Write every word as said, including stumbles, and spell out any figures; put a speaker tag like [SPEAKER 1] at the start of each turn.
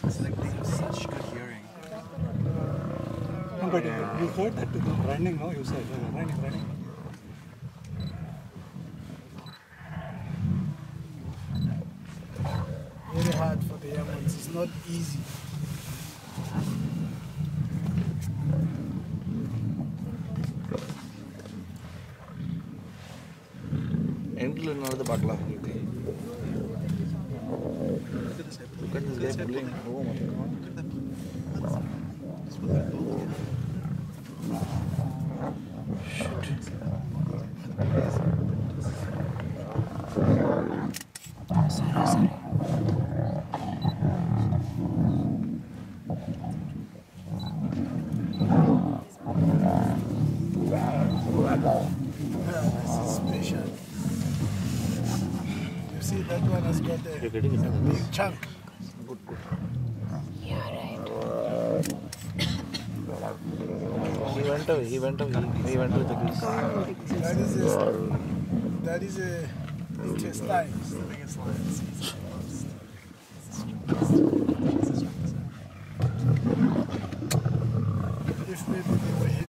[SPEAKER 1] It's like they have such good hearing.
[SPEAKER 2] No, but uh, you heard that running, no? You said uh, running, running.
[SPEAKER 3] Very hard for the young ones. It's not easy.
[SPEAKER 4] End another the batla.
[SPEAKER 1] Look at this guy.
[SPEAKER 4] Look at this guy pulling. Oh my god.
[SPEAKER 1] Look at that. It's really cool.
[SPEAKER 5] Sorry, sorry.
[SPEAKER 3] Special. You see, that one has got a, a big chunk.
[SPEAKER 4] Good, good.
[SPEAKER 5] Yeah, right.
[SPEAKER 4] He went away. He went away. He, he went to the grease.
[SPEAKER 3] That is a, that is a intestine.
[SPEAKER 1] It's the biggest lion. It's the most.